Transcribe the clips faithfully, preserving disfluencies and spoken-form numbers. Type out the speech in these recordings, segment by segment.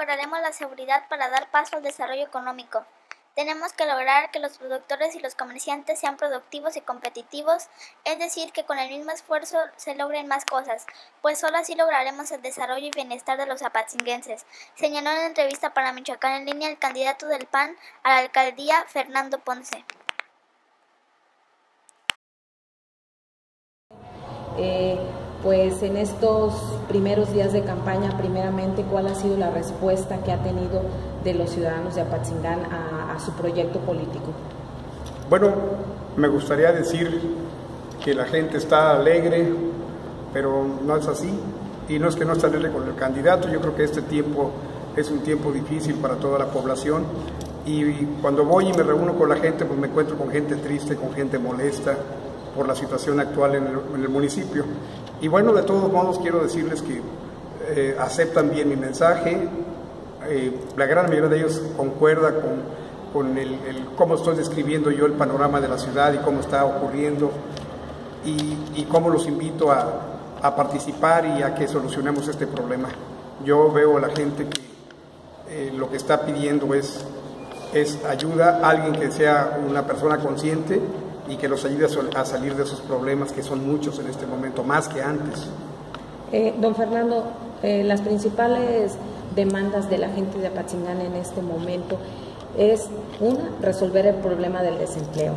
mejoraremos la seguridad para dar paso al desarrollo económico. Tenemos que lograr que los productores y los comerciantes sean productivos y competitivos, es decir, que con el mismo esfuerzo se logren más cosas, pues solo así lograremos el desarrollo y bienestar de los apatzinguenses, señaló en la entrevista para Michoacán en Línea el candidato del P A N a la alcaldía, Fernando Ponce. Eh, pues en estos primeros días de campaña, primeramente, ¿cuál ha sido la respuesta que ha tenido de los ciudadanos de Apatzingán a, a su proyecto político? Bueno, me gustaría decir que la gente está alegre, pero no es así, y no es que no esté alegre con el candidato. Yo creo que este tiempo es un tiempo difícil para toda la población, y cuando voy y me reúno con la gente, pues me encuentro con gente triste, con gente molesta por la situación actual en el, en el municipio. Y bueno, de todos modos quiero decirles que eh, aceptan bien mi mensaje, eh, la gran mayoría de ellos concuerda con, con el, el, cómo estoy describiendo yo el panorama de la ciudad y cómo está ocurriendo, y, y cómo los invito a, a participar y a que solucionemos este problema. Yo veo a la gente que eh, lo que está pidiendo es, es ayuda, alguien que sea una persona consciente y que los ayude a salir de esos problemas, que son muchos en este momento, más que antes. Eh, don Fernando, eh, las principales demandas de la gente de Apatzingán en este momento es, una, resolver el problema del desempleo.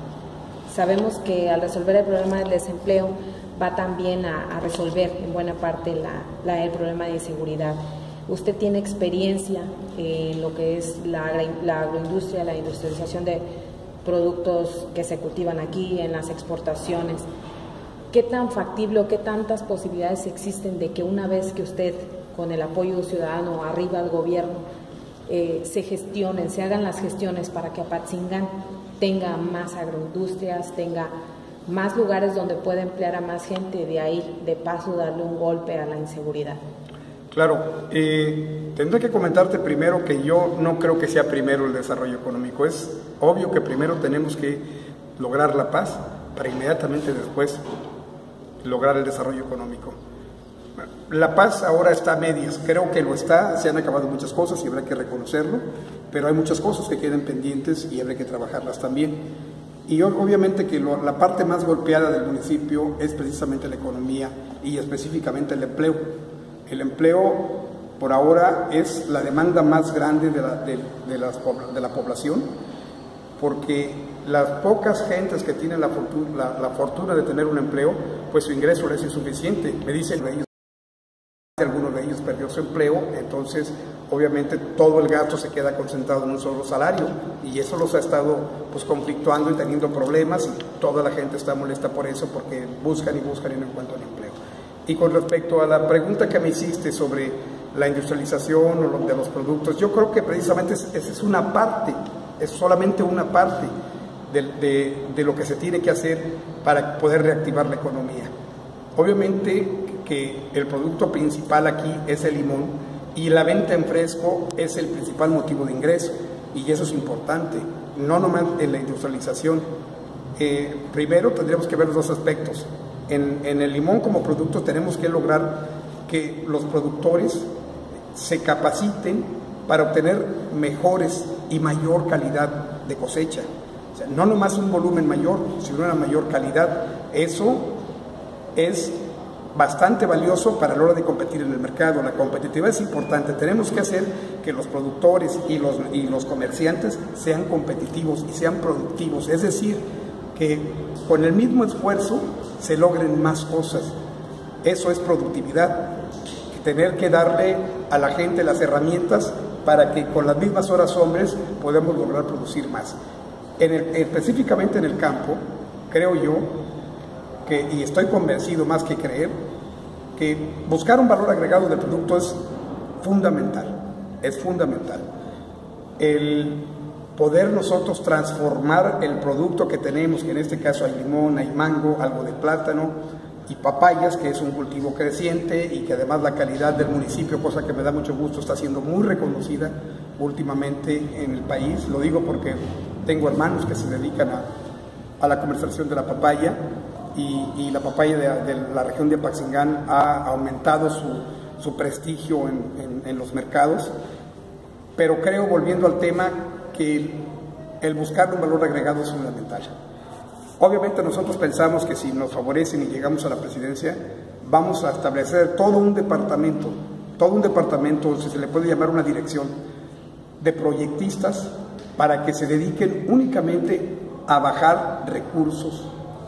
Sabemos que al resolver el problema del desempleo va también a, a resolver en buena parte la, la, el problema de inseguridad. Usted tiene experiencia en lo que es la, la agroindustria, la industrialización de productos que se cultivan aquí, en las exportaciones. ¿Qué tan factible o qué tantas posibilidades existen de que una vez que usted, con el apoyo ciudadano, arriba al gobierno, eh, se gestionen, se hagan las gestiones para que Apatzingán tenga más agroindustrias, tenga más lugares donde pueda emplear a más gente, de ahí, de paso, darle un golpe a la inseguridad? Claro, eh, tendré que comentarte primero que yo no creo que sea primero el desarrollo económico. Es obvio que primero tenemos que lograr la paz para inmediatamente después lograr el desarrollo económico. La paz ahora está a medias, creo que lo está, se han acabado muchas cosas y habrá que reconocerlo, pero hay muchas cosas que quedan pendientes y habrá que trabajarlas también. Y obviamente que lo, la parte más golpeada del municipio es precisamente la economía y específicamente el empleo. El empleo, por ahora, es la demanda más grande de la, de, de, las, de la población, porque las pocas gentes que tienen la fortuna, la, la fortuna de tener un empleo, pues su ingreso les es insuficiente. Me dicen ellos, algunos de ellos perdió su empleo, entonces obviamente todo el gasto se queda concentrado en un solo salario, y eso los ha estado pues conflictuando y teniendo problemas, y toda la gente está molesta por eso, porque buscan y buscan y no encuentran empleo. Y con respecto a la pregunta que me hiciste sobre la industrialización o lo de los productos, yo creo que precisamente esa es una parte, es solamente una parte de, de, de lo que se tiene que hacer para poder reactivar la economía. Obviamente que el producto principal aquí es el limón, y la venta en fresco es el principal motivo de ingreso, y eso es importante, no nomás en la industrialización. Eh, primero tendríamos que ver los dos aspectos. En, en el limón como producto tenemos que lograr que los productores se capaciten para obtener mejores y mayor calidad de cosecha. O sea, no nomás un volumen mayor, sino una mayor calidad. Eso es bastante valioso para la hora de competir en el mercado. La competitividad es importante. Tenemos que hacer que los productores y los, y los comerciantes sean competitivos y sean productivos. Es decir, que con el mismo esfuerzo se logren más cosas. Eso es productividad. Tener que darle a la gente las herramientas para que con las mismas horas hombres podamos lograr producir más. En el, específicamente en el campo, creo yo, que, y estoy convencido más que creer, que buscar un valor agregado del producto es fundamental, es fundamental. El poder nosotros transformar el producto que tenemos, que en este caso hay limón, hay mango, algo de plátano y papayas, que es un cultivo creciente y que además la calidad del municipio, cosa que me da mucho gusto, está siendo muy reconocida últimamente en el país. Lo digo porque tengo hermanos que se dedican a, a la comercialización de la papaya, y, y la papaya de, de la región de Apatzingán ha aumentado su, su prestigio en, en, en los mercados. pero creo, volviendo al tema, que el, el buscar un valor agregado es fundamental. Obviamente nosotros pensamos que si nos favorecen y llegamos a la presidencia, vamos a establecer todo un departamento, todo un departamento, si se le puede llamar una dirección, de proyectistas para que se dediquen únicamente a bajar recursos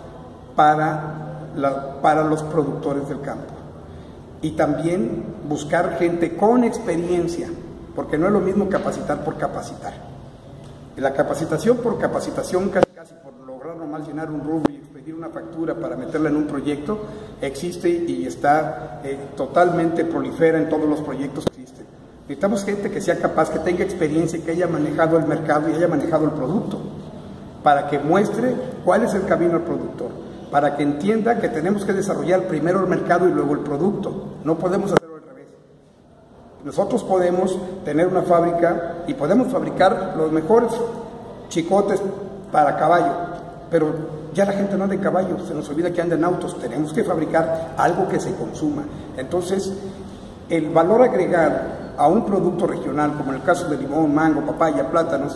para, la, para los productores del campo. Y también buscar gente con experiencia, porque no es lo mismo capacitar por capacitar. Y la capacitación por capacitación, casi, casi por lograr nomás llenar un rubro y expedir una factura para meterla en un proyecto, existe y está eh, totalmente prolifera en todos los proyectos que existen. Necesitamos gente que sea capaz, que tenga experiencia, que haya manejado el mercado y haya manejado el producto, para que muestre cuál es el camino al productor, para que entienda que tenemos que desarrollar primero el mercado y luego el producto. No podemos hacerlo al revés. Nosotros podemos tener una fábrica y podemos fabricar los mejores chicotes para caballo, pero ya la gente no anda en caballo, se nos olvida que anda en autos. Tenemos que fabricar algo que se consuma. Entonces, el valor agregado a un producto regional, como en el caso de limón, mango, papaya, plátanos,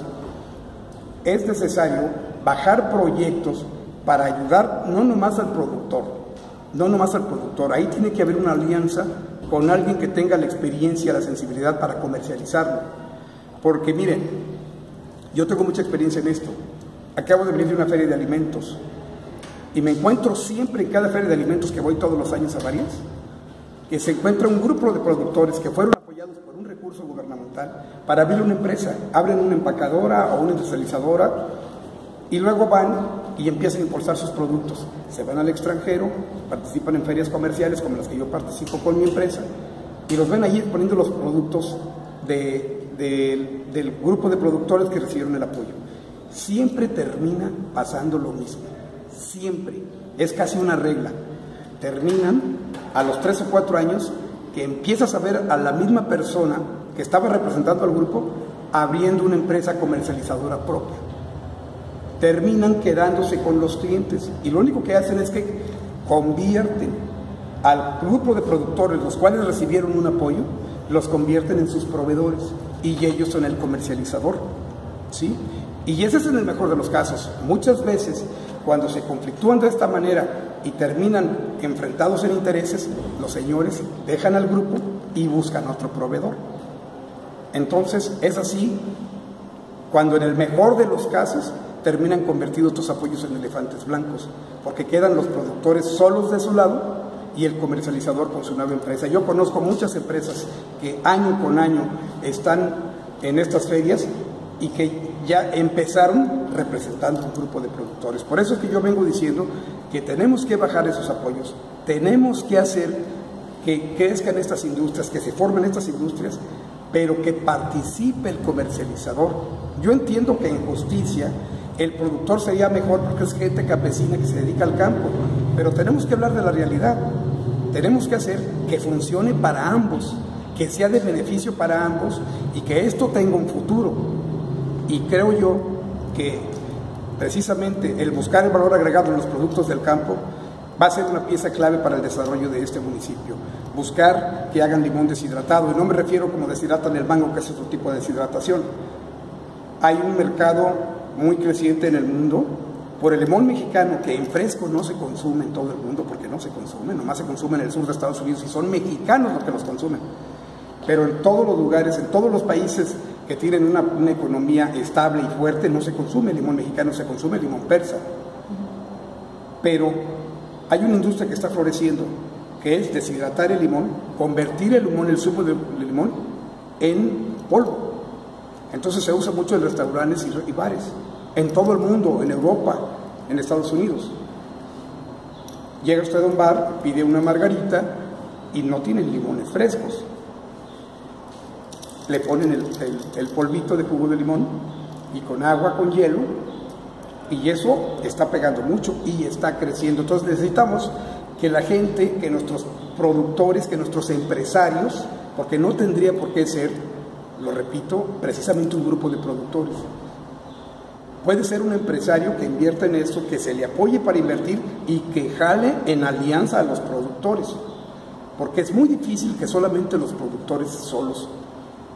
es necesario bajar proyectos para ayudar no nomás al productor, no nomás al productor, ahí tiene que haber una alianza con alguien que tenga la experiencia, la sensibilidad para comercializarlo. Porque miren, yo tengo mucha experiencia en esto. Acabo de venir de una feria de alimentos y me encuentro siempre en cada feria de alimentos que voy todos los años a varias, que se encuentra un grupo de productores que fueron apoyados por un recurso gubernamental para abrir una empresa, abren una empacadora o una industrializadora y luego van y empiezan a impulsar sus productos. Se van al extranjero, participan en ferias comerciales como las que yo participo con mi empresa y los ven allí poniendo los productos de, de, del grupo de productores que recibieron el apoyo. Siempre termina pasando lo mismo, siempre, es casi una regla. Terminan a los tres o cuatro años que empiezas a ver a la misma persona que estaba representando al grupo abriendo una empresa comercializadora propia. Terminan quedándose con los clientes y lo único que hacen es que convierten al grupo de productores, los cuales recibieron un apoyo, los convierten en sus proveedores y ellos son el comercializador, ¿sí? Y ese es en el mejor de los casos. Muchas veces, cuando se conflictúan de esta manera y terminan enfrentados en intereses, los señores dejan al grupo y buscan otro proveedor. Entonces, es así cuando en el mejor de los casos terminan convertidos estos apoyos en elefantes blancos, porque quedan los productores solos de su lado y el comercializador con su nueva empresa. Yo conozco muchas empresas que año con año están en estas ferias y que ya empezaron representando un grupo de productores. Por eso es que yo vengo diciendo que tenemos que bajar esos apoyos, tenemos que hacer que crezcan estas industrias, que se formen estas industrias, pero que participe el comercializador. Yo entiendo que en justicia el productor sería mejor porque es gente campesina que se dedica al campo, pero tenemos que hablar de la realidad, tenemos que hacer que funcione para ambos, que sea de beneficio para ambos y que esto tenga un futuro. Y creo yo que precisamente el buscar el valor agregado en los productos del campo va a ser una pieza clave para el desarrollo de este municipio. Buscar que hagan limón deshidratado, y no me refiero como deshidratan el mango, que es otro tipo de deshidratación. Hay un mercado muy creciente en el mundo por el limón mexicano, que en fresco no se consume en todo el mundo, porque no se consume, nomás se consume en el sur de Estados Unidos y son mexicanos los que los consumen. Pero en todos los lugares, en todos los países que tienen una, una economía estable y fuerte, no se consume limón mexicano, se consume limón persa. Pero hay una industria que está floreciendo, que es deshidratar el limón, convertir el limón, el zumo de limón, en polvo. Entonces se usa mucho en restaurantes y, y bares, en todo el mundo, en Europa, en Estados Unidos. Llega usted a un bar, pide una margarita y no tienen limones frescos. Le ponen el, el, el polvito de jugo de limón y con agua, con hielo, y eso está pegando mucho y está creciendo. Entonces necesitamos que la gente, que nuestros productores, que nuestros empresarios, porque no tendría por qué ser, lo repito, precisamente un grupo de productores. Puede ser un empresario que invierta en esto, que se le apoye para invertir y que jale en alianza a los productores, porque es muy difícil que solamente los productores solos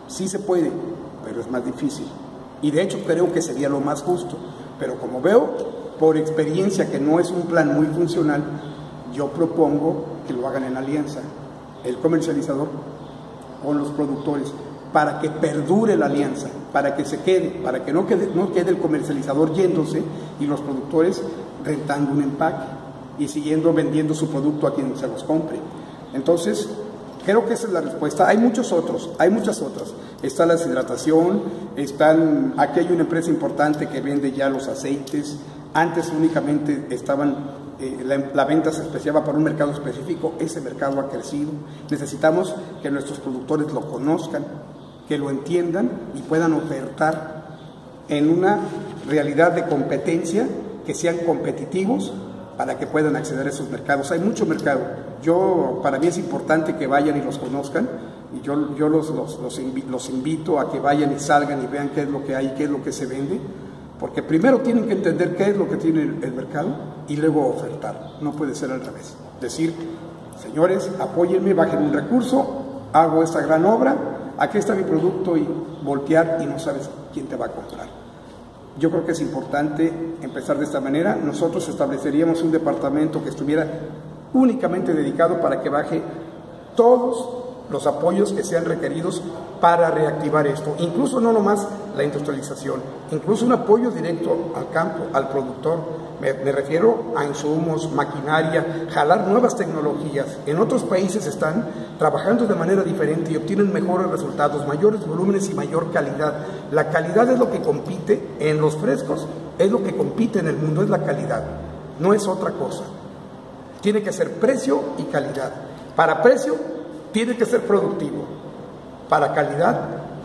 Sí se puede, pero es más difícil. Y de hecho creo que sería lo más justo. Pero como veo, por experiencia, que no es un plan muy funcional, yo propongo que lo hagan en alianza, el comercializador con los productores, para que perdure la alianza, para que se quede, para que no quede, no quede el comercializador yéndose y los productores rentando un empaque y siguiendo vendiendo su producto a quien se los compre. Entonces, creo que esa es la respuesta. Hay muchos otros, hay muchas otras. Está la deshidratación, están, aquí hay una empresa importante que vende ya los aceites. Antes únicamente estaban, eh, la, la venta se especiaba para un mercado específico, ese mercado ha crecido. Necesitamos que nuestros productores lo conozcan, que lo entiendan y puedan ofertar en una realidad de competencia, que sean competitivos para que puedan acceder a esos mercados. Hay mucho mercado. Yo, para mí es importante que vayan y los conozcan, y yo, yo los, los, los, invito, los invito a que vayan y salgan y vean qué es lo que hay, qué es lo que se vende, porque primero tienen que entender qué es lo que tiene el, el mercado y luego ofertar. No puede ser al revés. Decir, señores, apóyenme, bajen un recurso, hago esta gran obra, aquí está mi producto, y voltear y no sabes quién te va a comprar. Yo creo que es importante empezar de esta manera. Nosotros estableceríamos un departamento que estuviera únicamente dedicado para que baje todos los apoyos que sean requeridos para reactivar esto, incluso no nomás la industrialización, incluso un apoyo directo al campo, al productor. Me, me refiero a insumos, maquinaria, jalar nuevas tecnologías. En otros países están trabajando de manera diferente y obtienen mejores resultados, mayores volúmenes y mayor calidad. La calidad es lo que compite en los frescos, es lo que compite en el mundo, es la calidad, no es otra cosa. Tiene que ser precio y calidad. Para precio, tiene que ser productivo. Para calidad,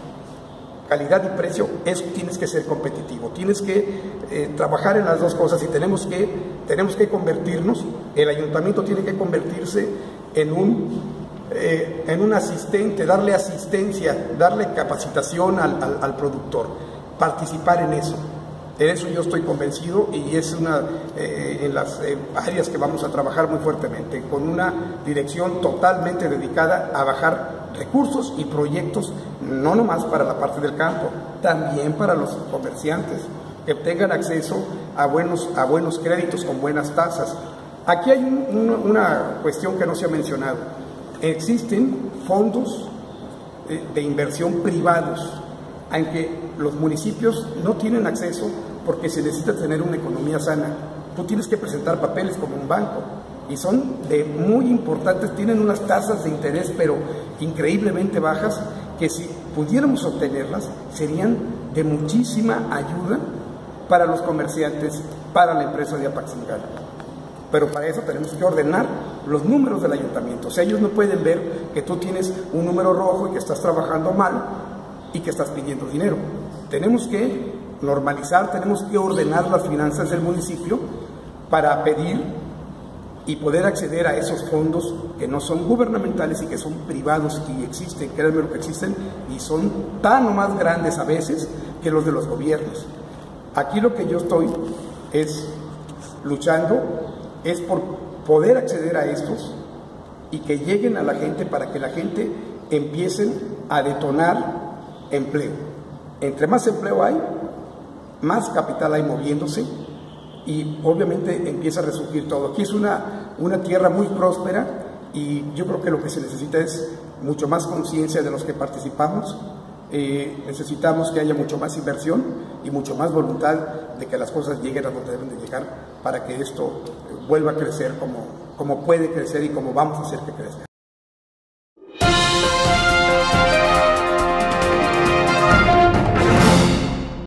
calidad y precio, es, tienes que ser competitivo. Tienes que eh, trabajar en las dos cosas, y tenemos que, tenemos que convertirnos, el ayuntamiento tiene que convertirse en un, eh, en un asistente, darle asistencia, darle capacitación al, al, al productor, participar en eso. En eso yo estoy convencido, y es una eh, en las eh, áreas que vamos a trabajar muy fuertemente, con una dirección totalmente dedicada a bajar recursos y proyectos, no nomás para la parte del campo, también para los comerciantes, que tengan acceso a buenos, a buenos créditos con buenas tasas. Aquí hay un, un, una cuestión que no se ha mencionado. Existen fondos de, de inversión privados, aunque los municipios no tienen acceso, porque se necesita tener una economía sana. Tú tienes que presentar papeles como un banco, y son de muy importantes, tienen unas tasas de interés pero increíblemente bajas, que si pudiéramos obtenerlas serían de muchísima ayuda para los comerciantes, para la empresa de Apatzingán. Pero para eso tenemos que ordenar los números del ayuntamiento. O sea, ellos no pueden ver que tú tienes un número rojo y que estás trabajando mal y que estás pidiendo dinero. Tenemos que normalizar, tenemos que ordenar las finanzas del municipio para pedir y poder acceder a esos fondos que no son gubernamentales y que son privados, y existen, créanme lo que existen, y son tan o más grandes a veces que los de los gobiernos. Aquí lo que yo estoy es luchando, es por poder acceder a estos y que lleguen a la gente, para que la gente empiecen a detonar empleo. Entre más empleo hay, más capital hay moviéndose, y obviamente empieza a resurgir todo. Aquí es una, una tierra muy próspera, y yo creo que lo que se necesita es mucho más conciencia de los que participamos. Eh, necesitamos que haya mucho más inversión y mucho más voluntad de que las cosas lleguen a donde deben de llegar, para que esto vuelva a crecer como, como puede crecer y como vamos a hacer que crezca.